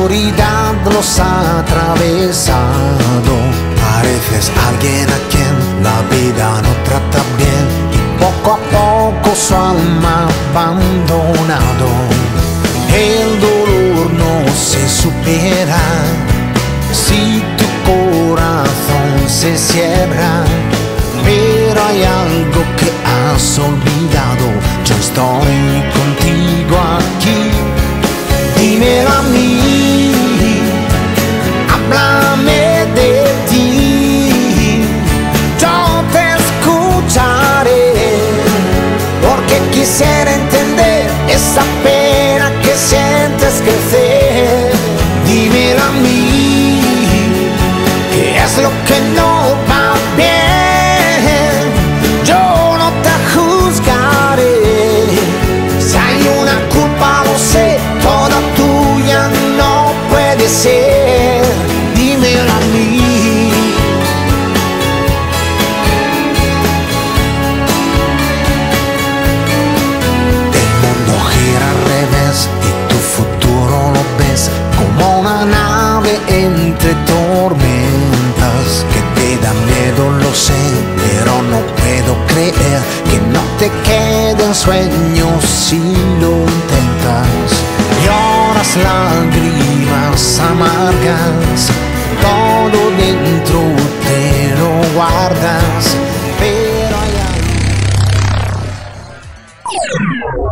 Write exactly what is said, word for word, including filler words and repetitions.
oscuridad los ha atravesado. Pareces alguien a quien la vida no trata bien y poco a poco su alma ha abandonado. El dolor no se supera si tu corazón se cierra, pero hay algo que has olvidado. Yo estoy contigo aquí. Dímelo a mí, háblame de ti. Yo te escucharé, porque quisiera entender esa pena que sientes crecer. Dímelo a mí, ¿qué es lo que no va bien? Yo no te juzgaré. Si hay una culpa, lo sé, toda tuya no puede ser. Dímelo a mí. El mundo gira al revés y tu futuro lo ves como una nave entre tormentas que te da miedo, lo sé, pero no puedo creer que no te queden sueños si lo intentas. Lloras lágrimas amargas, todo dentro te lo guardas, pero hay algo.